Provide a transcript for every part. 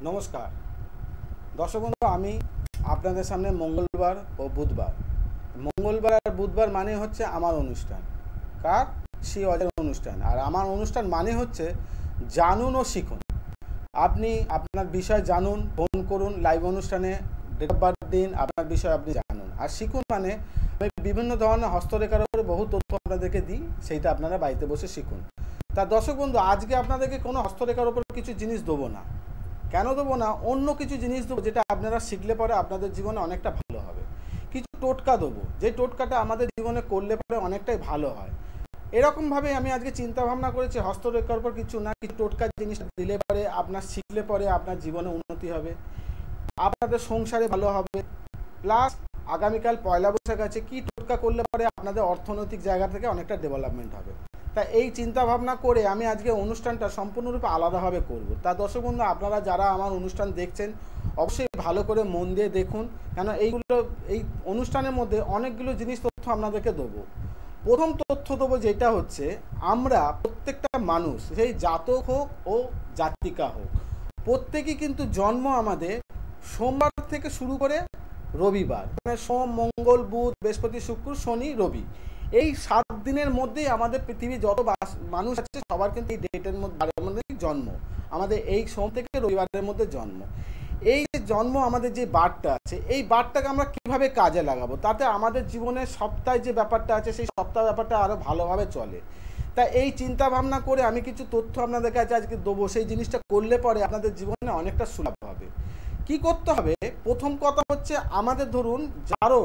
নমস্কার দর্শক বন্ধু, আমি আপনাদের সামনে মঙ্গলবার ও বুধবার, মঙ্গলবার আর বুধবার মানে হচ্ছে আমার অনুষ্ঠান, কার শ্রী অজয়ের অনুষ্ঠান। আর আমার অনুষ্ঠান মানে হচ্ছে জানুন ও শিখুন। আপনি আপনার বিষয় জানুন, ফোন করুন, লাইভ অনুষ্ঠানে ডেট অফ বার্থ দিন, আপনার বিষয় আপনি জানুন। আর শিখুন মানে আমি বিভিন্ন ধরনের হস্তরেখার উপরে বহু তথ্য আপনাদেরকে দিই, সেইটা আপনারা বাড়িতে বসে শিখুন। তা দর্শক বন্ধু, আজকে আপনাদেরকে কোনো হস্তরেখার উপর কিছু জিনিস দেবো না। কেন দেবো না? অন্য কিছু জিনিস দেবো যেটা আপনারা শিখলে পরে আপনাদের জীবনে অনেকটা ভালো হবে। কিছু টোটকা দেবো, যে টোটকাটা আমাদের জীবনে করলে পরে অনেকটাই ভালো হয়। এরকমভাবে আমি আজকে চিন্তা ভাবনা করেছি, হস্তরেখার উপর কিছু না, কিছু টোটকার জিনিস দিলে পরে আপনার শিখলে পরে আপনার জীবনে উন্নতি হবে, আপনাদের সংসারে ভালো হবে। প্লাস আগামীকাল পয়লা বৈশাখ আছে, কী টোটকা করলে পরে আপনাদের অর্থনৈতিক জায়গা থেকে অনেকটা ডেভেলপমেন্ট হবে। তা এই চিন্তা ভাবনা করে আমি আজকে অনুষ্ঠানটা সম্পূর্ণরূপে আলাদাভাবে করব। তা দর্শক বন্ধু, আপনারা যারা আমার অনুষ্ঠান দেখছেন অবশ্যই ভালো করে মন দিয়ে দেখুন, কেন এই অনুষ্ঠানের মধ্যে অনেকগুলো জিনিস তথ্য আপনাদেরকে দেবো। প্রথম তথ্য দেবো যেটা হচ্ছে, আমরা প্রত্যেকটা মানুষ, সেই জাতক হোক ও জাতিকা হোক, প্রত্যেকেই কিন্তু জন্ম আমাদের সোমবার থেকে শুরু করে রবিবার, মানে সোম মঙ্গল বুধ বৃহস্পতি শুক্র শনি রবি, এই 7 দিনের মধ্যেই আমাদের পৃথিবী যত মানুষ আছে সবার কিন্তু এই ডেটের মধ্যে জন্ম। আমাদের এই সোম থেকে রবিবারের মধ্যে জন্ম। এই যে জন্ম আমাদের যে বারটা আছে, এই বারটাকে আমরা কিভাবে কাজে লাগাবো, তাতে আমাদের জীবনের সপ্তাহে যে ব্যাপারটা আছে সেই সপ্তাহ ব্যাপারটা আরও ভালোভাবে চলে। তা এই চিন্তা ভাবনা করে আমি কিছু তথ্য আপনাদের কাছে আজকে দেবো। সেই জিনিসটা করলে পরে আপনাদের জীবনে অনেকটা সুলভ হবে। কি করতে হবে? প্রথম কথা হচ্ছে, আমাদের ধরুন যারও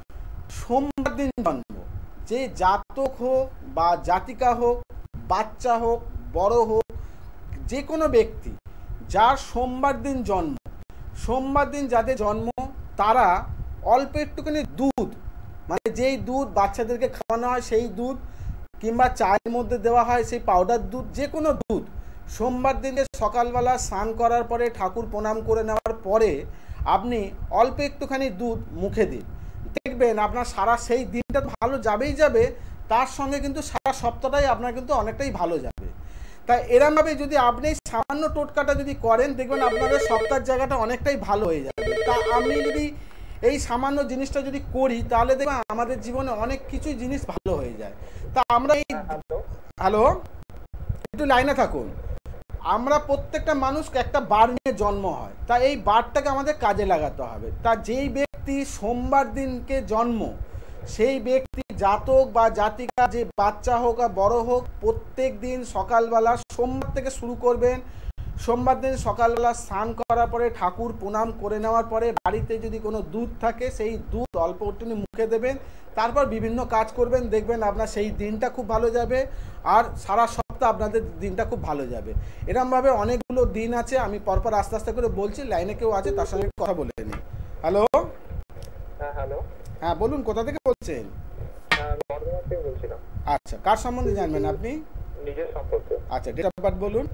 সোমবার দিন জন্ম, যে জাতক হোক বা জাতিকা হোক, বাচ্চা হোক বড় হোক, যে কোনো ব্যক্তি যার সোমবার দিন জন্ম, সোমবার দিন যাদের জন্ম তারা অল্প একটুখানি দুধ, মানে যেই দুধ বাচ্চাদেরকে খাওয়ানো হয় সেই দুধ, কিংবা চায়ের মধ্যে দেওয়া হয় সেই পাউডার দুধ, যে কোনো দুধ, সোমবার দিনে সকালবেলা স্নান করার পরে ঠাকুর প্রণাম করে নেওয়ার পরে আপনি অল্প একটুখানি দুধ মুখে দিন। দেখবেন আপনার সারা সেই দিনটা ভালো যাবেই যাবে, তার সঙ্গে কিন্তু সারা সপ্তাহটাই আপনার কিন্তু অনেকটাই ভালো যাবে। তাই এরমভাবে যদি আপনি সামান্য টোটকাটা যদি করেন, দেখবেন আপনাদের সপ্তাহের জায়গাটা অনেকটাই ভালো হয়ে যাবে। তা আমি যদি এই সামান্য জিনিসটা যদি করি, তাহলে দেখবেন আমাদের জীবনে অনেক কিছু জিনিস ভালো হয়ে যায়। তা আমরা এই হ্যালো, একটু লাইনে থাকুন। আমরা প্রত্যেকটা মানুষ একটা বার নিয়ে জন্ম হয়, তা এই বারটাকে আমাদের কাজে লাগাতে হবে। তা যেই ব্যক্তি সোমবার দিনকে জন্ম, সেই ব্যক্তি জাতক বা জাতিকা, যে বাচ্চা হোক আর বড় হোক, প্রত্যেক দিন সকালবেলা সোমবার থেকে শুরু করবেন। সোমবার দিন সকালবেলা স্নান করার পরে ঠাকুর প্রণাম করে নেওয়ার পরে বাড়িতে যদি কোনো দুধ থাকে সেই দুধ অল্প একটু মুখে দেবেন, তারপর বিভিন্ন কাজ করবেন, দেখবেন আপনার সেই দিনটা খুব ভালো যাবে আর সারা সপ্তাহ আপনাদের দিনটা খুব ভালো যাবে। এরকমভাবে অনেকগুলো দিন আছে, আমি পরপর আস্তে আস্তে করে বলছি। লাইনে কেউ আছে, তার সঙ্গে কথা বলে নিই। হ্যালো। হ্যালো। হ্যাঁ বলুন, কোথা থেকে বলছেন? বর্ধমান থেকে বলছিলাম। আচ্ছা, কার সম্বন্ধে জানবেন আপনি? নিজের সম্পর্কে। আচ্ছা, ডেট অফ বার্থ বলুন।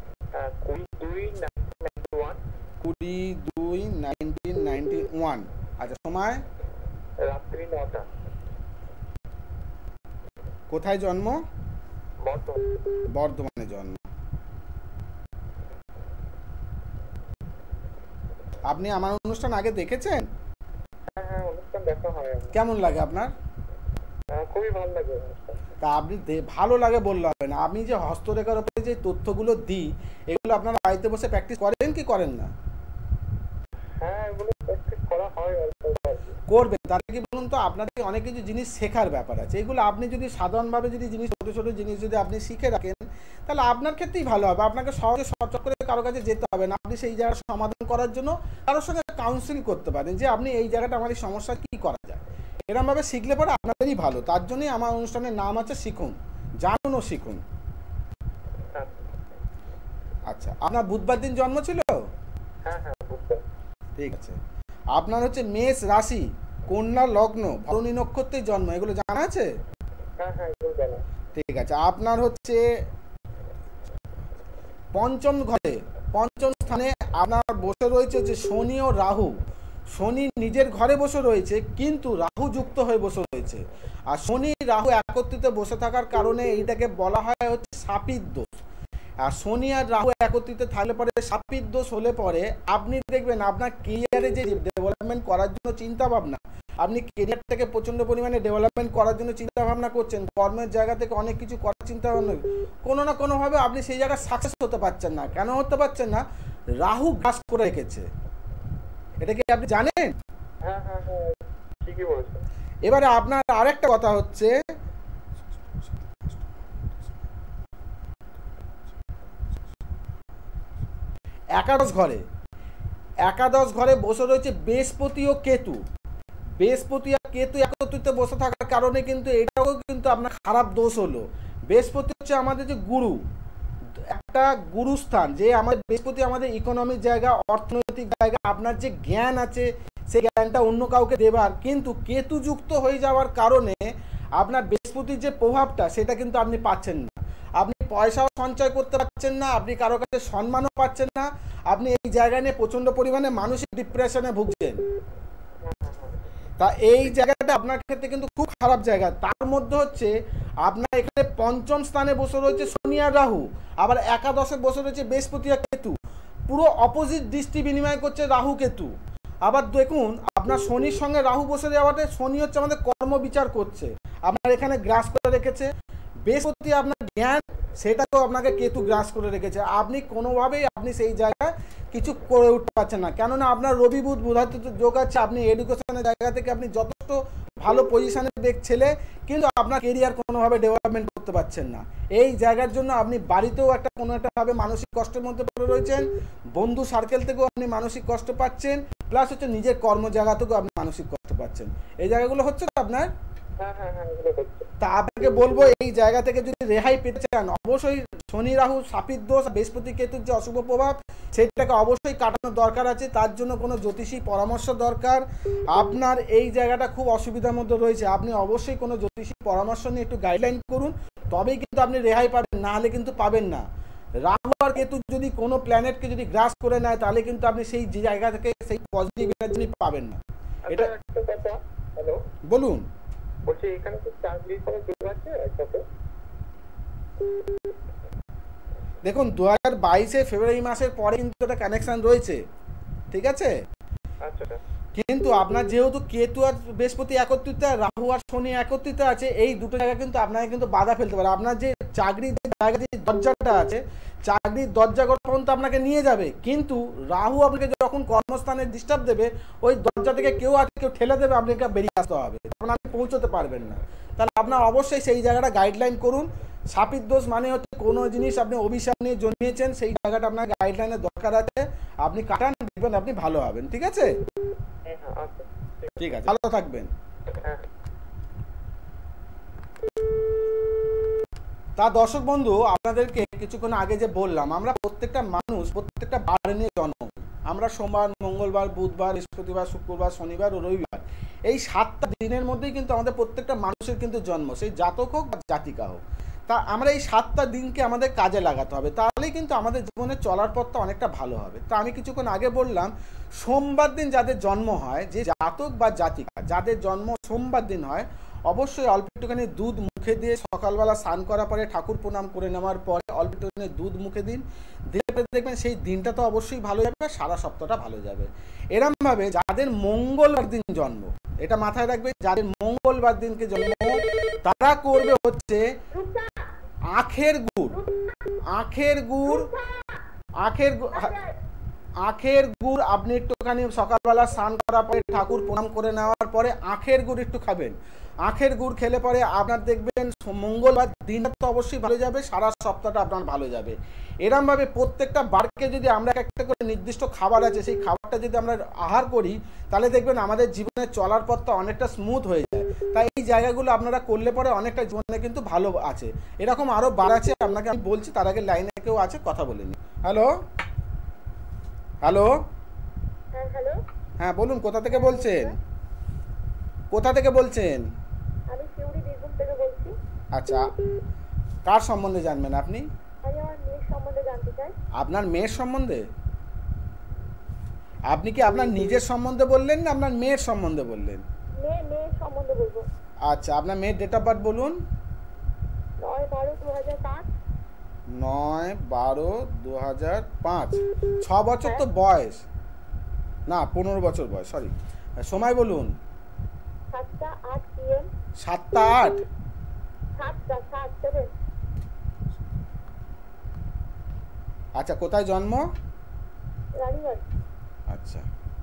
22/1991। আচ্ছা, সময়? রাত্রি 9টা। কোথায় জন্ম? বর্ধমানে জন্ম। আপনি আমার অনুষ্ঠান আগে দেখেছেন? হ্যাঁ, অনুষ্ঠান দেখা হয়। কেমন লাগে আপনার? খুবই ভালো লাগে অনুষ্ঠান। তা আপনি ভালো লাগে বললে হবে না, আমি যে হস্তরেখার উপরে যে তথ্যগুলো দিই, এগুলো আপনারা বাড়িতে বসে প্র্যাকটিস করেন কি করেন না? হ্যাঁ, এগুলো প্র্যাকটিস করা হয়। করবেন, তাহলে কি বলুন তো, আপনাদের অনেক কিছু জিনিস শেখার ব্যাপার আছে। এগুলো আপনি যদি সাধারণভাবে যদি জিনিস, ছোটো ছোটো জিনিস যদি আপনি শিখে রাখেন, তাহলে আপনার ক্ষেত্রেই ভালো হবে। আপনাকে সহজে শর্টকাট করে কারো কাছে যেতে হবে না। আপনি সেই জায়গার সমাধান করার জন্য কারোর সঙ্গে কাউন্সিল করতে পারেন, যে আপনি এই জায়গাটা আমার এই সমস্যা কী করা যায়। এরকমভাবে শিখলে পরে আপনাদেরই ভালো। তার জন্যই আমার অনুষ্ঠানের নাম আছে শিখুন, জানুন ও শিখুন। আচ্ছা, আপনার বুধবার দিন জন্ম ছিল? হ্যাঁ হ্যাঁ, বুধবার। ঠিক আছে। আপনার হচ্ছে মেষ রাশি, কন্যা লগ্ন, ভরণী নক্ষত্রে জন্ম, এগুলো জানা আছে? হ্যাঁ হ্যাঁ, এগুলো জানা। ঠিক আছে। আপনার হচ্ছে পঞ্চম ঘরে, পঞ্চম স্থানে আপনার বসে রয়েছে যে শনি ও রাহু। শনি নিজের ঘরে বসে রয়েছে, কিন্তু রাহু যুক্ত হয়ে বসে রয়েছে। আর শনি রাহু একত্রিত বসে থাকার কারণে এইটাকে বলা হয় হচ্ছে সাপির দোষ। আর শনি আর রাহু একত্রিত থাকলে পরে সাপির দোষ হলে পরে আপনি দেখবেন আপনার কেরিয়ারে যে ডেভেলপমেন্ট করার জন্য চিন্তা ভাবনা, আপনি কেরিয়ারটাকে প্রচণ্ড পরিমাণে ডেভেলপমেন্ট করার জন্য চিন্তা ভাবনা করছেন, কর্মের জায়গা থেকে অনেক কিছু করার চিন্তা ভাবনা, কোনো না কোনোভাবে আপনি সেই জায়গায় সাকসেস হতে পারছেন না। কেন হতে পারছেন না? রাহু গ্রাস করে রেখেছে। এটা কি আপনি জানেন? হ্যাঁ হ্যাঁ হ্যাঁ, ঠিকই বলেছেন। এবারে আপনার আরেকটা কথা হচ্ছে, একাদশ ঘরে বসে রয়েছে বৃহস্পতি ও কেতু। বৃহস্পতি আর কেতু একত্রিত বসে থাকার কারণে কিন্তু এটাও কিন্তু আপনার খারাপ দোষ হলো। বৃহস্পতি হচ্ছে আমাদের যে গুরু, একটা গুরুস্থান, যে আমাদের বৃহস্পতি আমাদের ইকোনমিক জায়গা, অর্থনৈতিক জায়গা, আপনার যে জ্ঞান আছে সেই জ্ঞানটা অন্য কাউকে দেবার, কিন্তু কেতু যুক্ত হয়ে যাওয়ার কারণে আপনার বৃহস্পতির যে প্রভাবটা সেটা কিন্তু আপনি পাচ্ছেন না। আপনি পয়সাও সঞ্চয় করতে পারছেন না, আপনি কারো কাছে সম্মানও পাচ্ছেন না, আপনি এই জায়গা নিয়ে প্রচণ্ড পরিমাণে মানসিক ডিপ্রেশনে ভুগছেন। তা এই জায়গাটা আপনার ক্ষেত্রে কিন্তু খুব খারাপ জায়গা। তার মধ্যে হচ্ছে আপনার এখানে পঞ্চম স্থানে বসে রয়েছে শনি আর রাহু, আবার একাদশে বসে রয়েছে বৃহস্পতি আর কেতু, পুরো অপোজিট দৃষ্টি বিনিময় করছে রাহু কেতু। আবার দেখুন আপনার শনির সঙ্গে রাহু বসে যাওয়াতে শনি হচ্ছে আমাদের কর্ম বিচার করছে, আপনার এখানে গ্রাস করে রেখেছে। বৃহস্পতি আপনার জ্ঞান, সেটাকেও আপনাকে কেতু গ্রাস করে রেখেছে। আপনি কোনোভাবেই আপনি সেই জায়গায় কিছু করে উঠতে পারছেন না, কেননা আপনার রবি বুধ বুধাদিত্য যোগ আছে। আপনি এডুকেশনের জায়গা থেকে আপনি যথেষ্ট ভালো পজিশনে ছেলে, কিন্তু আপনার কেরিয়ার কোনোভাবে ডেভেলপমেন্ট করতে পারছেন না। এই জায়গার জন্য আপনি বাড়িতেও একটা কোনো একটাভাবে মানসিক কষ্টের মধ্যে পড়ে রয়েছেন, বন্ধু সার্কেল থেকেও আপনি মানসিক কষ্ট পাচ্ছেন, প্লাস হচ্ছে নিজের কর্ম জায়গা থেকেও আপনি মানসিক কষ্ট পাচ্ছেন। এই জায়গাগুলো হচ্ছে তো আপনার। তা আপনাকে বলবো এই জায়গা থেকে যদি রেহাই পেতে চান, অবশ্যই শনি রাহু সাপির দোষ, বৃহস্পতি কেতুর যে অশুভ প্রভাব সেটাকে অবশ্যই কাটানোর দরকার আছে। তার জন্য কোনো জ্যোতিষী পরামর্শ দরকার। আপনার এই জায়গাটা খুব অসুবিধার মধ্যে রয়েছে, আপনি অবশ্যই কোনো জ্যোতিষী পরামর্শ নিয়ে একটু গাইডলাইন করুন, তবেই কিন্তু আপনি রেহাই পাবেন, না হলে কিন্তু পাবেন না। রাহু আর কেতু যদি কোনো প্ল্যানেটকে যদি গ্রাস করে নেয়, তাহলে কিন্তু আপনি সেই জায়গা থেকে সেই পজিটিভ এনার্জি পাবেন না। এটা হ্যালো, বলুন। বলছি এখানে তো চাকরি করে যোগ আছে একসাথে। দেখুন 2022 ফেব্রুয়ারি মাসের পরে কিন্তু একটা কানেকশন রয়েছে, ঠিক আছে? আচ্ছা, কিন্তু আপনার যেহেতু কেতু আর বৃহস্পতি একত্রিত, রাহু আর শনি একত্রিত আছে, এই দুটো জায়গা কিন্তু আপনাকে কিন্তু বাধা ফেলতে পারে। আপনার যে চাকরির জায়গা, যে দরজাটা আছে, চাকরির দরজা পর্যন্ত আপনাকে নিয়ে যাবে, কিন্তু রাহু আপনাকে যখন কর্মস্থানে ডিস্টার্ব দেবে, ওই দরজা থেকে কেউ ঠেলে দেবে, আপনাকে বেরিয়ে আসতে হবে, তখন আপনি পৌঁছতে পারবেন না। তাহলে আপনার অবশ্যই সেই জায়গাটা গাইডলাইন করুন। সাপির দোষ মানে হচ্ছে কোনো জিনিস আপনি অভিশাপ নিয়ে জন্মিয়েছেন, সেই জায়গাটা আপনার গাইডলাইনের দরকার আছে, আপনি কাটান, দেখবেন আপনি ভালো হবেন। ঠিক আছে? ঠিক আছে, ভালো থাকবেন। তা দর্শক বন্ধু, আপনাদেরকে কিছুক্ষণ আগে যে বললাম, আমরা প্রত্যেকটা মানুষ প্রত্যেকটা বার নিয়ে জন্ম। আমরা সোমবার, মঙ্গলবার, বুধবার, বৃহস্পতিবার, শুক্রবার, শনিবার ও রবিবার, এই 7টা দিনের মধ্যেই কিন্তু আমাদের প্রত্যেকটা মানুষের কিন্তু জন্ম, সেই জাতক হোক বা জাতিকা হোক। তা আমরা এই 7টা দিনকে আমাদের কাজে লাগাতে হবে, তাহলেই কিন্তু আমাদের জীবনে চলার পথটা অনেকটা ভালো হবে। তা আমি কিছুক্ষণ আগে বললাম, সোমবার দিন যাদের জন্ম হয়, যে জাতক বা জাতিকা যাদের জন্ম সোমবার দিন হয়, অবশ্যই অল্প একটুখানি দুধ মুখে দিয়ে সকালবেলা স্নান করার পরে ঠাকুর প্রণাম করে নেওয়ার পরে অল্প একটুখানি দুধ মুখে দিন, দিলে দেখবেন সেই দিনটা তো অবশ্যই ভালো যাবে, সারা সপ্তাহটা ভালো যাবে। এরমভাবে যাদের মঙ্গলবার দিন জন্ম, এটা মাথায় রাখবে, যাদের মঙ্গলবার দিনকে জন্ম, তারা করবে হচ্ছে আখের গুড়। আখের গুড় আপনি একটুখানি সকালবেলা স্নান করার পরে ঠাকুর প্রণাম করে নেওয়ার পরে আখের গুড় একটু খাবেন। আখের গুড় খেলে পরে আপনার দেখবেন মঙ্গলবার দিনটা তো অবশ্যই ভালো যাবে, সারা সপ্তাহটা আপনার ভালো যাবে। এরমভাবে প্রত্যেকটা বারকে যদি আমরা একটা করে নির্দিষ্ট খাবার আছে, সেই খাবারটা যদি আমরা আহার করি, তাহলে দেখবেন আমাদের জীবনে চলার পথটা অনেকটা স্মুথ হয়ে যায়। তাই এই জায়গাগুলো আপনারা করলে পরে অনেকটা জীবনে কিন্তু ভালো আছে। এরকম আরও বার আছে, আপনাকে আমি বলছি, তার আগে লাইনে কেউ আছে, কথা বলে নিই। হ্যালো হ্যালো, হ্যাঁ বলুন, কোথা থেকে বলছেন? আমি শিউরি বীরভূম থেকে বলছি। আচ্ছা, কার সম্বন্ধে জানবেন আপনি? আমি আমার মেয়ের সম্বন্ধে জানতে চাই। আপনার মেয়ের সম্বন্ধে? আপনি কি আপনার নিজের সম্বন্ধে বললেন না আপনার মেয়ের সম্বন্ধে বললেন? মেয়ের সম্বন্ধে বলবো। আচ্ছা, আপনার মেয়ের ডেট অফ বার্থ বলুন। 9/12/2005। 9/12/2005। 6 বছর তো বয়স না, 15 বছর বয়স, সরি। সময় বলুন। 7:08 PM। 7:08। 7 আচ্ছা, কোথায় জন্ম? রানীগঞ্জ। আচ্ছা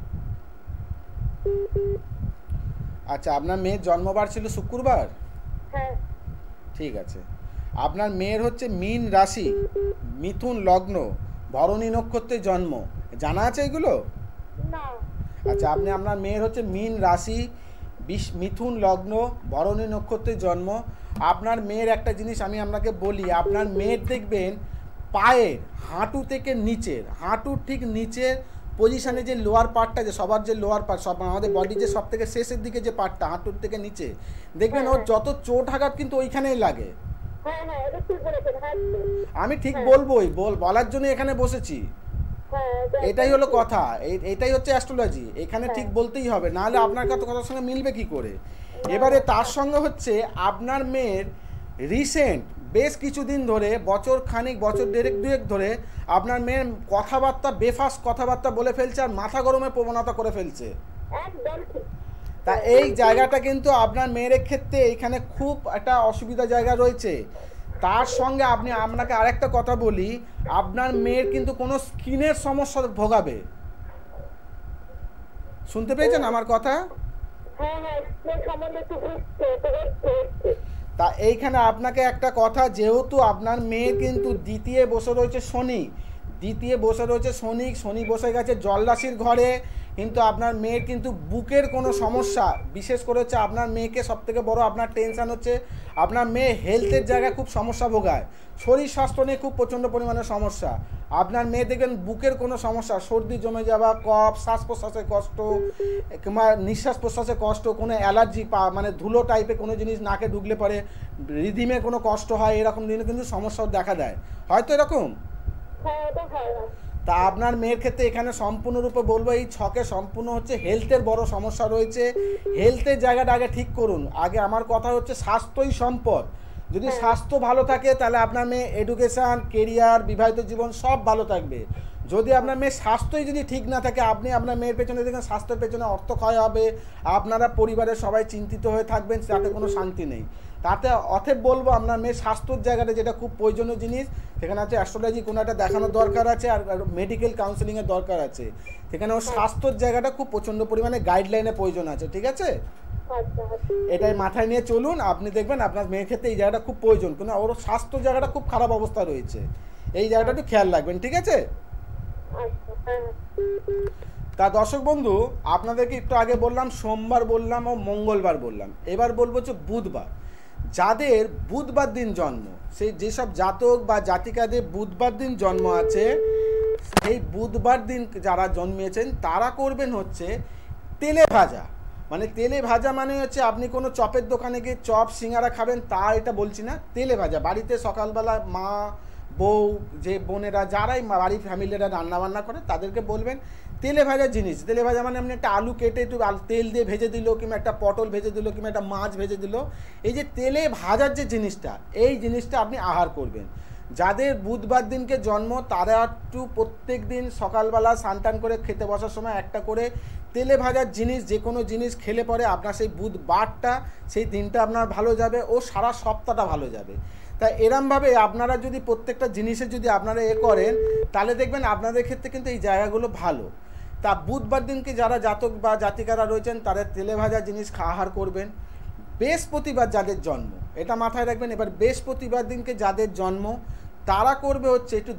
আচ্ছা, আপনার মেয়ের জন্মবার ছিল শুক্রবার? হ্যাঁ। ঠিক আছে। আপনার মেয়ের হচ্ছে মীন রাশি, মিথুন লগ্ন, ভরণী নক্ষত্রে জন্ম, জানা আছে এগুলো? না। আচ্ছা, আপনার মেয়ের হচ্ছে মীন রাশি, মিথুন লগ্ন, ভরণী নক্ষত্রে জন্ম। আপনার মেয়ের একটা জিনিস আমি আপনাকে বলি, আপনার মেয়ের দেখবেন পায়ের হাঁটু থেকে নিচের, হাঁটুর ঠিক নিচের পজিশানে যে লোয়ার পার্টটা, যে সবার যে লোয়ার পার্ট, সব আমাদের বডি যে সব থেকে শেষের দিকে যে পার্টটা হাঁটুর থেকে নিচে, দেখবেন ওর যত চোট আঘাত কিন্তু ওইখানেই লাগে। হ্যাঁ হ্যাঁ, এটা ঠিক বলেছেন। হ্যাঁ, আমি ঠিক বলবোই, বলার জন্য এখানে বসেছি। এটাই হলো কথা, এটাই হচ্ছে অ্যাস্ট্রোলজি। এখানে ঠিক বলতেই হবে, নাহলে আপনার কথার সঙ্গে মিলবে কি করে? এবারে তার সঙ্গে হচ্ছে আপনার মেয়ের রিসেন্ট বেশ কিছুদিন ধরে, বছর খানিক, বছর দুয়েক ধরে আপনার মেয়ের কথাবার্তা, বেফাস কথাবার্তা বলে ফেলছে আর মাথা গরমের প্রবণতা করে ফেলছে। তা এই জায়গাটা কিন্তু আপনার মেয়ের ক্ষেত্রে এইখানে খুব একটা অসুবিধা জায়গা রয়েছে। তার সঙ্গে আপনাকে আরেকটা কথা বলি, আপনার মেয়ের কিন্তু কোনো স্কিনের সমস্যা ভোগাবে। শুনতে পেয়েছেন আমার কথা? তা এইখানে আপনাকে একটা কথা, যেহেতু আপনার মেয়ে কিন্তু দ্বিতীয় বসে রয়েছে শনি, শনি বসে গেছে জল রাশির ঘরে, কিন্তু আপনার মেয়ের কিন্তু বুকের কোনো সমস্যা, বিশেষ করে হচ্ছে আপনার মেয়েকে সবথেকে বড় আপনার টেনশান হচ্ছে আপনার মেয়ে হেলথের জায়গায় খুব সমস্যা ভোগায়, শরীর স্বাস্থ্য নিয়ে খুব প্রচণ্ড পরিমাণে সমস্যা। আপনার মেয়ে দেখবেন বুকের কোনো সমস্যা, সর্দি জমে যাওয়া, কফ, শ্বাস প্রশ্বাসের কষ্ট কিংবা নিঃশ্বাস প্রশ্বাসের কষ্ট, কোনো অ্যালার্জি, মানে ধুলো টাইপের কোনো জিনিস নাকে ঢুকলে পরে রিদিমে কোনো কষ্ট হয়, এরকম দিনে কিন্তু সমস্যাও দেখা দেয়, হয়তো এরকম। তা আপনার মেয়ের ক্ষেত্রে এখানে সম্পূর্ণরূপে বলবো, এই ছকে সম্পূর্ণ হচ্ছে হেলথের বড় সমস্যা রয়েছে। হেলথের জায়গাটা আগে ঠিক করুন। আগে আমার কথা হচ্ছে স্বাস্থ্যই সম্পদ। যদি স্বাস্থ্য ভালো থাকে তাহলে আপনার মেয়ে এডুকেশান, কেরিয়ার, বিবাহিত জীবন সব ভালো থাকবে। যদি আপনার মেয়ের স্বাস্থ্যই যদি ঠিক না থাকে, আপনি আপনার মেয়ের পেছনে দেখেন স্বাস্থ্যের পেছনে অর্থ ক্ষয় হবে, আপনারা পরিবারের সবাই চিন্তিত হয়ে থাকবেন, তাতে কোনো শান্তি নেই। তাতে অতএব বলবো আপনার মেয়ের স্বাস্থ্যর জায়গাটা যেটা খুব প্রয়োজনীয় জিনিস, সেখানে আছে অ্যাস্ট্রোলজি কোনো একটা দেখানোর দরকার আছে, আর মেডিকেল কাউন্সেলিংয়ের দরকার আছে। সেখানে ওর স্বাস্থ্যর জায়গাটা খুব প্রচণ্ড পরিমাণে গাইডলাইনের প্রয়োজন আছে, ঠিক আছে? এটাই মাথায় নিয়ে চলুন, আপনি দেখবেন আপনার মেয়ের ক্ষেত্রে এই জায়গাটা খুব প্রয়োজন, কারণ ওর স্বাস্থ্য জায়গাটা খুব খারাপ অবস্থা রয়েছে, এই জায়গাটা একটু খেয়াল রাখবেন, ঠিক আছে? তা দর্শক বন্ধু, আপনাদেরকে একটু আগে বললাম সোমবার, বললাম ও মঙ্গলবার বললাম, এবার বলবো হচ্ছে বুধবার। যাদের বুধবার দিন জন্ম, সেই যেসব জাতক বা জাতিকাদের বুধবার দিন জন্ম আছে, সেই বুধবার দিন যারা জন্মিয়েছেন তারা করবেন হচ্ছে তেলে ভাজা। মানে তেলে ভাজা মানে হচ্ছে আপনি কোনো চপের দোকানে গিয়ে চপ সিঙ্গারা খাবেন তা এটা বলছি না, তেলে ভাজা। বাড়িতে সকালবেলা মা, বউ, যে বোনেরা যারাই বাড়ির ফ্যামিলিরা রান্নাবান্না করে তাদেরকে বলবেন তেলে ভাজা জিনিস। তেলে ভাজা মানে আপনি একটা আলু কেটে একটু তেল দিয়ে ভেজে দিল, কিংবা একটা পটল ভেজে দিল, কিংবা একটা মাছ ভেজে দিল, এই যে তেলে ভাজার যে জিনিসটা, এই জিনিসটা আপনি আহার করবেন। যাদের বুধবার দিনকে জন্ম তারা একটু প্রত্যেক দিন সকালবেলা স্নান করে খেতে বসার সময় একটা করে তেলে ভাজার জিনিস, যে কোনো জিনিস খেলে পরে আপনার সেই বুধবারটা, সেই দিনটা আপনার ভালো যাবে ও সারা সপ্তাহটা ভালো যাবে। তাই এরমভাবে আপনারা যদি প্রত্যেকটা জিনিসে যদি আপনারা করেন, তাহলে দেখবেন আপনাদের ক্ষেত্রে কিন্তু এই জায়গাগুলো ভালো। তা বুধবার দিনকে যারা জাতক বা জাতিকারা রয়েছেন তারা তেলে ভাজা জিনিস আহার করবেন। বৃহস্পতিবার যাদের জন্ম, এটা মাথায় রাখবেন। এবার বৃহস্পতিবার দিনকে যাদের জন্ম তারা করবে হচ্ছে একটু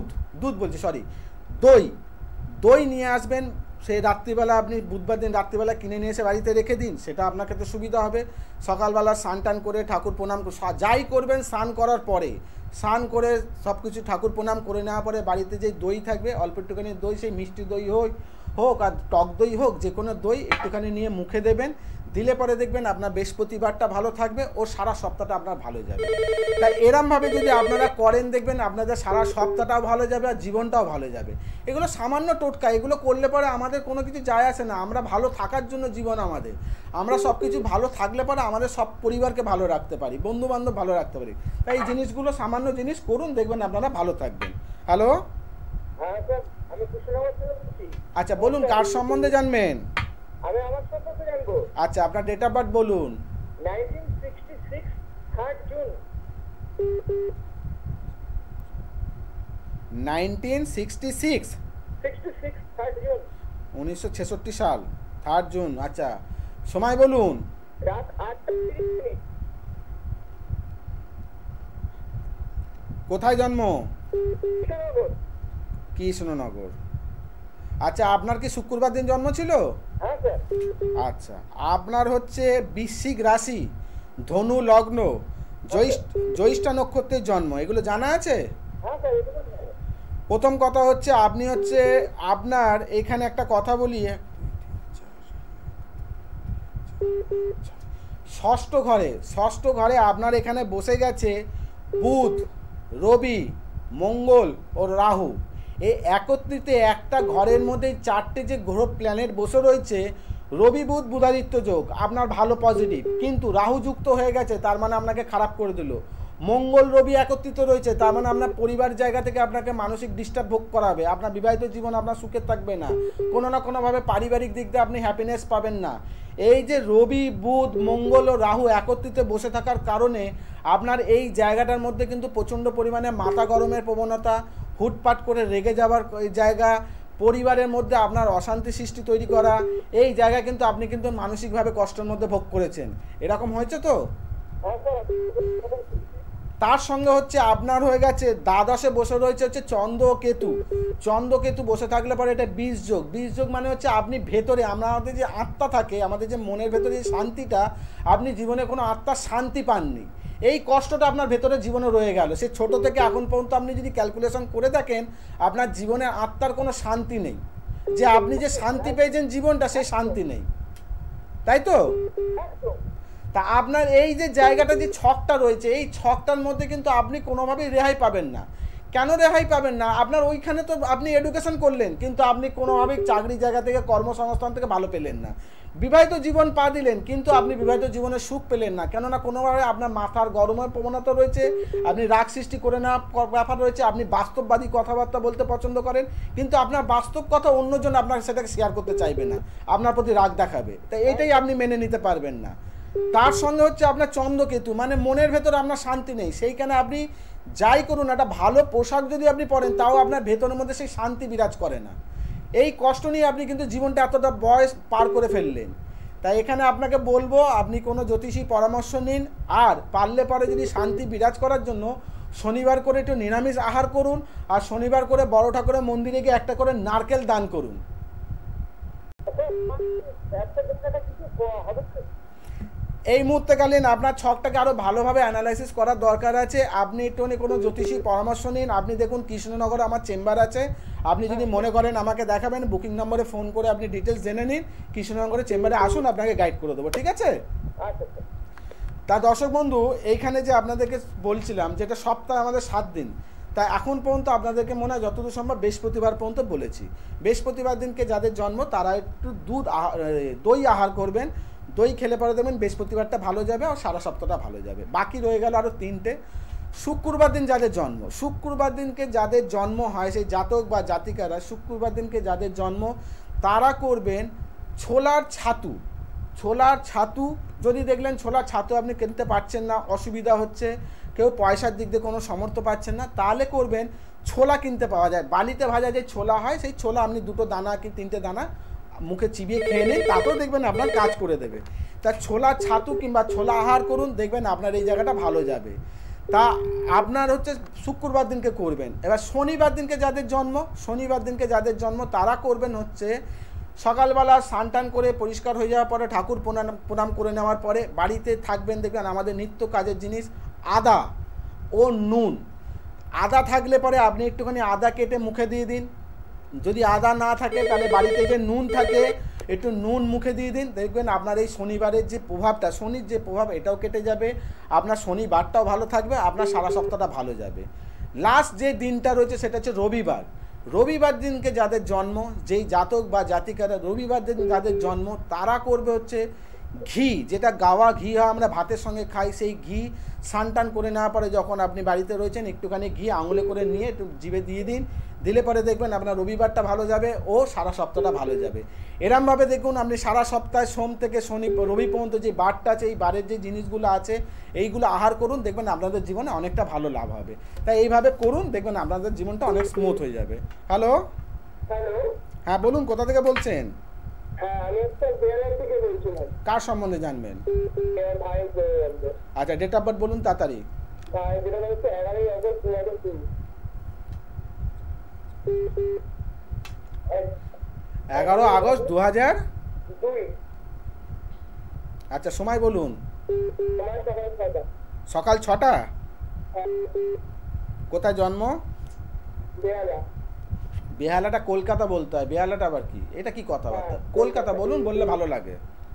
দই নিয়ে আসবেন। সেই রাত্রিবেলা আপনি বুধবার দিন রাত্রিবেলা কিনে নিয়ে এসে বাড়িতে রেখে দিন, সেটা আপনার ক্ষেত্রে সুবিধা হবে। সকালবেলা স্নান করে ঠাকুর প্রণাম যাই করবেন, স্নান করার পরে স্নান করে সব কিছু ঠাকুর প্রণাম করে নেওয়ার পরে বাড়িতে যে দই থাকবে, অল্প একটুখানি দই, সেই মিষ্টি দই হোক আর টক দই হোক, যে কোনো দই একটুখানি নিয়ে মুখে দেবেন। দিলে পরে দেখবেন আপনার বৃহস্পতিবারটা ভালো থাকবে ও সারা সপ্তাহটা আপনার ভালো যাবে। তাই এরমভাবে যদি আপনারা করেন দেখবেন আপনাদের সারা সপ্তাহটাও ভালো যাবে আর জীবনটাও ভালো যাবে। এগুলো সামান্য টোটকা, এগুলো করলে পরে আমাদের কোনো কিছু যায় আসে না। আমরা ভালো থাকার জন্য জীবন আমাদের, আমরা সব কিছু ভালো থাকলে পরে আমাদের সব পরিবারকে ভালো রাখতে পারি, বন্ধুবান্ধব ভালো রাখতে পারি। তাই এই জিনিসগুলো সামান্য জিনিস করুন, দেখবেন আপনারা ভালো থাকবেন। হ্যালো, হ্যাঁ স্যার, আমি কৃষ্ণনগর থেকে বলছি। আচ্ছা বলুন কার সম্বন্ধে জানবেন? আমি আমার সম্পর্কে জানবো। আচ্ছা আপনার ডেট অফ বার্থ বলুন। 1966 3rd জুন। 1966 66 3rd June. 1966 সাল 3rd জুন। আচ্ছা সময় বলুন। রাত 8:30। কোথায় জন্ম? কৃষ্ণনগর। কৃষ্ণনগর। আচ্ছা আপনার কি শুক্রবার দিন জন্ম ছিল? হ্যাঁ স্যার। আচ্ছা আপনার হচ্ছে বৃশ্চিক রাশি, ধনু লগ্ন, জ্যৈষ্ঠা নক্ষত্রের জন্ম, এগুলো জানা আছে? হ্যাঁ স্যার, এগুলো জানি। প্রথম কথা হচ্ছে আপনি হচ্ছে আপনার এখানে একটা কথা বলি, ষষ্ঠ ঘরে আপনার এখানে বসে গেছে বুধ, রবি, মঙ্গল ও রাহু। এই একত্রিত একটা ঘরের মধ্যে 4টে যে গ্রহ প্ল্যানেট বসে রয়েছে, রবি বুধ বুধাদিত্য যোগ আপনার ভালো পজিটিভ, কিন্তু রাহু যুক্ত হয়ে গেছে তার মানে আপনাকে খারাপ করে দিল। মঙ্গল রবি একত্রিত রয়েছে তার মানে আপনার পরিবার জায়গা থেকে আপনাকে মানসিক ডিস্টার্ব ভোগ করাবে, আপনার বিবাহিত জীবন আপনার সুখে থাকবে না, কোনো না কোনোভাবে পারিবারিক দিক দিয়ে আপনি হ্যাপিনেস পাবেন না। এই যে রবি বুধ মঙ্গল ও রাহু একত্রিত বসে থাকার কারণে আপনার এই জায়গাটার মধ্যে কিন্তু প্রচণ্ড পরিমাণে মাথা গরমের প্রবণতা, হুটপাট করে রেগে যাওয়ার জায়গা, পরিবারের মধ্যে আপনার অশান্তি সৃষ্টি তৈরি করা, এই জায়গায় কিন্তু আপনি কিন্তু মানসিকভাবে কষ্টের মধ্যে ভোগ করেছেন। এরকম হয়েছে তো? হ্যাঁ স্যার। তার সঙ্গে হচ্ছে আপনার হয়ে গেছে দ্বাদশে বসে রয়েছে হচ্ছে চন্দ্রকেতু বসে থাকলে পরে এটা বীজ যোগ মানে হচ্ছে আপনি ভেতরে আমাদের যে আত্মা থাকে, আমাদের যে মনের ভেতরে যে শান্তিটা, আপনি জীবনে কোনো আত্মার শান্তি পাননি, এই কষ্টটা আপনার ভেতরে জীবনে রয়ে গেল। সে ছোট থেকে এখন পর্যন্ত আপনি যদি ক্যালকুলেশন করে দেখেন আপনার জীবনে আত্মার কোনো শান্তি নেই, যে আপনি যে শান্তি পেয়েছেন জীবনটা সেই শান্তি নেই, তাই তো? তা আপনার এই যে জায়গাটা যে ছকটা রয়েছে, এই ছকটার মধ্যে কিন্তু আপনি কোনোভাবেই রেহাই পাবেন না। কেন রেহাই পাবেন না? আপনার ওইখানে তো আপনি এডুকেশন করলেন কিন্তু আপনি কোনোভাবেই চাকরি জায়গা থেকে কর্মসংস্থান থেকে ভালো পেলেন না। বিবাহিত জীবন পা দিলেন কিন্তু আপনি বিবাহিত জীবনে সুখ পেলেন না, কেননা কোনোভাবে আপনার মাথার গরমের প্রবণতা রয়েছে, আপনি রাগ সৃষ্টি করে না ব্যাপার রয়েছে, আপনি বাস্তববাদী কথাবার্তা বলতে পছন্দ করেন কিন্তু আপনার বাস্তব কথা অন্যজন আপনার সেটাকে শেয়ার করতে চাইবে না, আপনার প্রতি রাগ দেখাবে, তাই এইটাই আপনি মেনে নিতে পারবেন না। তার সঙ্গে হচ্ছে আপনার চন্দ্রকেতু মানে মনের ভেতরে আপনার শান্তি নেই, সেইখানে আপনি যাই করুন একটা ভালো পোশাক যদি আপনি পরেন তাও আপনার ভেতরের মধ্যে সেই শান্তি বিরাজ করে না। এই কষ্ট নিয়ে আপনি কিন্তু জীবনটা এতটা বয়স পার করে ফেললেন। তাই এখানে আপনাকে বলবো আপনি কোনো জ্যোতিষী পরামর্শ নিন, আর পারলে পরে যদি শান্তি বিরাজ করার জন্য শনিবার করে একটু নিরামিষ আহার করুন, আর শনিবার করে বড় ঠাকুরের মন্দিরে গিয়ে একটা করে নারকেল দান করুন। এই মুহূর্তকালীন আপনার ছকটাকে আরও ভালোভাবে অ্যানালাইসিস করার দরকার আছে। আপনি একটুখানি কোনো জ্যোতিষী পরামর্শ নিন। আপনি দেখুন কৃষ্ণনগরে আমার চেম্বার আছে, আপনি যদি মনে করেন আমাকে দেখাবেন বুকিং নম্বরে ফোন করে আপনি ডিটেলস জেনে নিন, কৃষ্ণনগরের চেম্বারে আসুন, আপনাকে গাইড করে দেবো, ঠিক আছে? তা দর্শক বন্ধু, এইখানে যে আপনাদেরকে বলছিলাম যেটা সপ্তাহে আমাদের 7 দিন, তাই এখন পর্যন্ত আপনাদেরকে মনে হয় যতদূর সম্ভব বৃহস্পতিবার পর্যন্ত বলেছি। বৃহস্পতিবার দিনকে যাদের জন্ম তারা একটু দই আহার করবেন, দই খেলে পরে দেবেন বৃহস্পতিবারটা ভালো যাবে আর সারা সপ্তাহটা ভালো যাবে। বাকি রয়ে গেল আরও 3টে। শুক্রবার দিন যাদের জন্ম, শুক্রবার দিনকে যাদের জন্ম হয় সেই জাতক বা জাতিকারা শুক্রবার দিনকে যাদের জন্ম তারা করবেন ছোলার ছাতু। যদি দেখলেন ছোলার ছাতু আপনি কিনতে পারছেন না, অসুবিধা হচ্ছে, কেউ পয়সার দিক দিয়ে কোনো সামর্থ্য পাচ্ছেন না, তাহলে করবেন ছোলা কিনতে পাওয়া যায়, বালিতে ভাজা যে ছোলা হয় সেই ছোলা আপনি 2 দানা কি 3টে দানা মুখে চিবিয়ে খেয়ে নিন, তাতেও দেখবেন আপনার কাজ করে দেবে। তা ছোলা ছাতু কিংবা ছোলা আহার করুন, দেখবেন আপনার এই জায়গাটা ভালো যাবে। তা আপনার হচ্ছে শুক্রবার দিনকে করবেন। এবার শনিবার দিনকে যাদের জন্ম তারা করবেন হচ্ছে সকালবেলা স্নান করে পরিষ্কার হয়ে যাওয়ার পরে ঠাকুর প্রণাম করে নেওয়ার পরে বাড়িতে থাকবেন, দেখবেন আমাদের নিত্য কাজের জিনিস আদা ও নুন। আদা থাকলে পরে আপনি একটুখানি আদা কেটে মুখে দিয়ে দিন, যদি আদা না থাকে তাহলে বাড়িতে যে নুন থাকে একটু নুন মুখে দিয়ে দিন, দেখবেন আপনার এই শনিবারের যে প্রভাবটা, শনির যে প্রভাব এটাও কেটে যাবে, আপনার শনিবারটাও ভালো থাকবে, আপনার সারা সপ্তাহটা ভালো যাবে। লাস্ট যে দিনটা রয়েছে সেটা হচ্ছে রবিবার। রবিবার দিনকে যাদের জন্ম, যেই জাতক বা জাতিকারা রবিবার দিন যাদের জন্ম, তারা করবে হচ্ছে ঘি, যেটা গাওয়া ঘি হয়, আমরা ভাতের সঙ্গে খাই, সেই ঘি স্নান টান করে নেওয়ার পরে যখন আপনি বাড়িতে রয়েছেন একটুখানি ঘি আঙুলে করে নিয়ে একটু জিভে দিয়ে দিন, দিলে পরে দেখবেন আপনার রবিবারটা ভালো যাবে ও সারা সপ্তাহটা ভালো যাবে। এরমভাবে দেখুন আপনি সারা সপ্তাহে সোম থেকে শনি রবি পর্যন্ত যে বারটা আছে, এই বারের যে জিনিসগুলো আছে এইগুলো আহার করুন, দেখবেন আপনাদের জীবনে অনেকটা ভালো লাভ হবে। তাই এইভাবে করুন, দেখবেন আপনাদের জীবনটা অনেক স্মুথ হয়ে যাবে। হ্যালো, হ্যালো, হ্যাঁ বলুন, কোথা থেকে বলছেন? হ্যাঁ আমি একটা বেয়ার থেকে বলছিলাম। কার সম্বন্ধে জানবেন? আমার ভাই আচ্ছা, ডেট অফ বার্থ বলুন তাড়াতাড়ি। ভাই যেটা হচ্ছে 11ই আগস্ট 2002। 11 আগস্ট 2002। আচ্ছা, সময় বলুন। আমার সকাল 6টা। সকাল 6টা। কোথায় জন্ম? বেহালা। বেহালাটা কলকাতা বলতে হয়, বেহালাটা আবার কি? এটা কি কথাবার্তা? কলকাতা বলুন, বললে ভালো লাগে।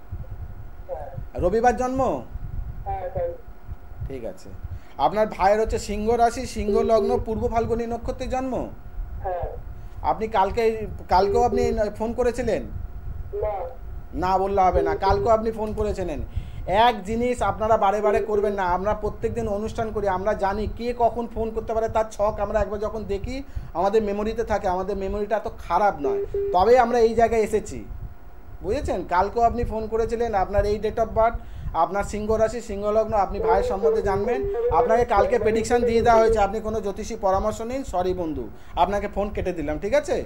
রবিবার জন্ম? হ্যাঁ স্যার। ঠিক আছে। আপনার ভাইয়ের হচ্ছে সিংহ রাশি, সিংহ লগ্ন, পূর্ব ফাল্গুনী নক্ষত্রে জন্ম। হ্যাঁ। আপনি কালকেও আপনি ফোন করেছিলেন? না। না বললে হবে না, কালকেও আপনি ফোন করেছিলেন। এক জিনিস আপনারা বারে বারে করবেন না। আমরা প্রত্যেকদিন অনুষ্ঠান করি, আমরা জানি কে কখন ফোন করতে পারে, তার ছক আমরা একবার যখন দেখি আমাদের মেমোরিতে থাকে। আমাদের মেমোরিটা এত খারাপ নয়, তবে আমরা এই জায়গায় এসেছি, বুঝেছেন? কালকেও আপনি ফোন করেছিলেন, আপনার এই ডেট অফ বার্থ, আপনার সিংহ রাশি, সিংহ লগ্ন, আপনি ভাইয়ের সম্বন্ধে জানবেন। আপনাকে কালকে প্রেডিকশান দিয়ে দেওয়া হয়েছে, আপনি কোনো জ্যোতিষী পরামর্শ নিন। সরি বন্ধু, আপনাকে ফোন কেটে দিলাম, ঠিক আছে?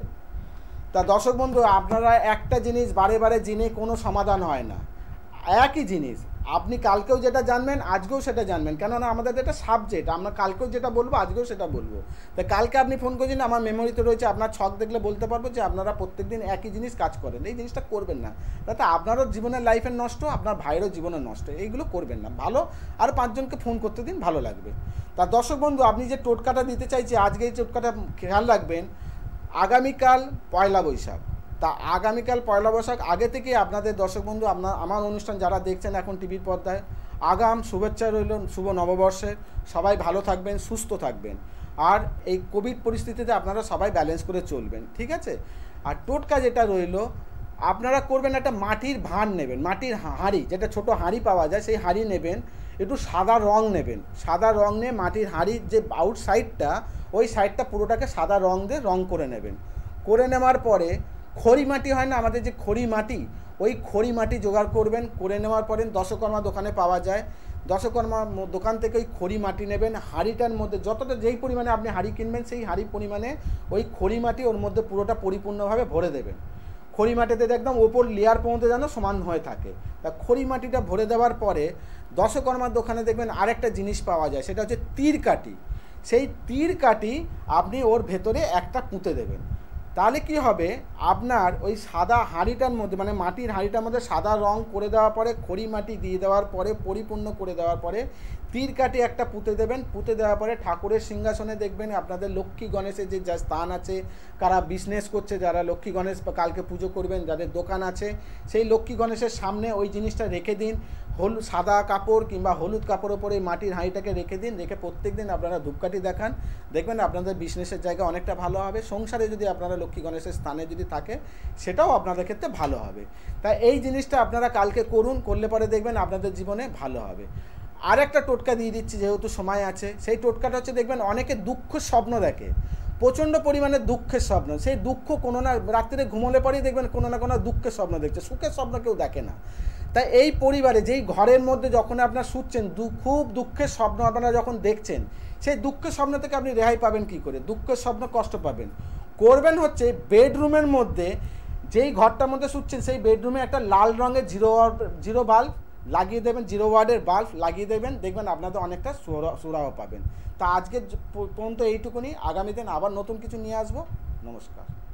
তা দর্শক বন্ধু, আপনারা একটা জিনিস বারে বারে জেনে কোনো সমাধান হয় না। একই জিনিস আপনি কালকেও যেটা জানবেন আজকেও সেটা জানবেন, কেননা আমাদের এটা সাবজেক্ট। আমরা কালকেও যেটা বলবো আজকেও সেটা বলবো। তা কালকে আপনি ফোন করেছেন, আমার মেমোরিতে রয়েছে, আপনার ছক দেখলে বলতে পারবো যে আপনারা প্রত্যেকদিন একই জিনিস কাজ করেন। এই জিনিসটা করবেন না, তাতে আপনারও জীবনের লাইফের নষ্ট, আপনার ভাইয়েরও জীবনের নষ্ট। এইগুলো করবেন না। ভালো আর 5 জনকে ফোন করতে দিন, ভালো লাগবে। তা দর্শক বন্ধু, আপনি যে টোটকাটা দিতে চাইছি আজকে, এই টোটকাটা খেয়াল রাখবেন। আগামীকাল পয়লা বৈশাখ, তা আগামীকাল পয়লা বৈশাখ আগে থেকে আপনাদের দর্শক বন্ধু, আমার অনুষ্ঠান যারা দেখছেন এখন টিভির পর্দায়, আগাম শুভেচ্ছা রইল শুভ নববর্ষের। সবাই ভালো থাকবেন, সুস্থ থাকবেন, আর এই কোভিড পরিস্থিতিতে আপনারা সবাই ব্যালেন্স করে চলবেন, ঠিক আছে? আর টোটকা যেটা রইল, আপনারা করবেন একটা মাটির ভাঁড় নেবেন, মাটির হাঁড়ি, যেটা ছোট হাঁড়ি পাওয়া যায়, সেই হাঁড়ি নেবেন। একটু সাদা রং নেবেন, সাদা রং নিয়ে মাটির হাঁড়ির যে আউট সাইডটা, ওই সাইডটা পুরোটাকে সাদা রং দিয়ে রং করে নেবেন। করে নেওয়ার পরে খড়ি মাটি হয় না আমাদের, যে খড়ি মাটি, ওই খড়ি মাটি জোগাড় করবেন। করে নেওয়ার পরে দশকর্মা দোকানে পাওয়া যায়, দশকর্মা দোকান থেকে ওই খড়ি মাটি নেবেন। হাঁড়িটার মধ্যে যতটা, যেই পরিমাণে আপনি হাঁড়ি কিনবেন সেই হাঁড়ি পরিমাণে ওই খড়ি মাটি ওর মধ্যে পুরোটা পরিপূর্ণভাবে ভরে দেবেন। খড়ি মাটিতে একদম ওপর লেয়ার পর্যন্ত যেন সমান হয়ে থাকে। তা খড়ি মাটিটা ভরে দেওয়ার পরে দশকর্মার দোকানে দেখবেন আরেকটা জিনিস পাওয়া যায়, সেটা হচ্ছে তীর কাঠি। সেই তীর কাঠি আপনি ওর ভেতরে একটা পুঁতে দেবেন। তাহলে কি হবে, আপনার ওই সাদা হাঁড়িটার মধ্যে, মানে মাটির হাঁড়িটার মধ্যে সাদা রং করে দেওয়ার পরে, খড়ি মাটি দিয়ে দেওয়ার পরে, পরিপূর্ণ করে দেওয়ার পরে তীর কাঠি একটা পুঁতে দেবেন। পুঁতে দেওয়ার পরে ঠাকুরের সিংহাসনে দেখবেন আপনাদের লক্ষ্মী গণেশের যে যা স্থান আছে, কারা বিজনেস করছে, যারা লক্ষ্মী গণেশ কালকে পুজো করবেন, যাদের দোকান আছে, সেই লক্ষ্মী গণেশের সামনে ওই জিনিসটা রেখে দিন। সাদা কাপড় কিংবা হলুদ কাপড়ের ওপরে এই মাটির হাঁড়িটাকে রেখে দিন। রেখে প্রত্যেক দিন আপনারা ধূপকাঠি দেখান, দেখবেন আপনাদের বিজনেসের জায়গা অনেকটা ভালো হবে। সংসারে যদি আপনারা লক্ষ্মী গণেশের স্থানে যদি থাকে, সেটাও আপনাদের ক্ষেত্রে ভালো হবে। তাই এই জিনিসটা আপনারা কালকে করুন, করলে পরে দেখবেন আপনাদের জীবনে ভালো হবে। আর একটা টোটকা দিয়ে দিচ্ছি, যেহেতু সময় আছে। সেই টোটকাটা হচ্ছে, দেখবেন অনেকে দুঃখ স্বপ্ন দেখে, প্রচণ্ড পরিমাণে দুঃখের স্বপ্ন। সেই দুঃখ কোনো না, রাত্রিরে ঘুমোলে পরেই দেখবেন কোনো না কোনো দুঃখের স্বপ্ন দেখছে, সুখের স্বপ্ন কেউ দেখে না। তাই এই পরিবারে, যেই ঘরের মধ্যে যখন আপনার শুচ্ছেন, খুব দুঃখের স্বপ্ন আপনারা যখন দেখছেন, সেই দুঃখের স্বপ্ন থেকে আপনি রেহাই পাবেন কি করে? দুঃখের স্বপ্ন কষ্ট পাবেন, করবেন হচ্ছে বেডরুমের মধ্যে, যেই ঘরটার মধ্যে শুচ্ছেন সেই বেডরুমে একটা লাল রঙের জিরো বাল্ব লাগিয়ে দেবেন, 0 ওয়াটের বাল্ব লাগিয়ে দেবেন। দেখবেন আপনাদের অনেকটা সুরাহ পাবেন। তা আজকে পর্যন্ত এইটুকুনি, আগামী দিন আবার নতুন কিছু নিয়ে আসবো। নমস্কার।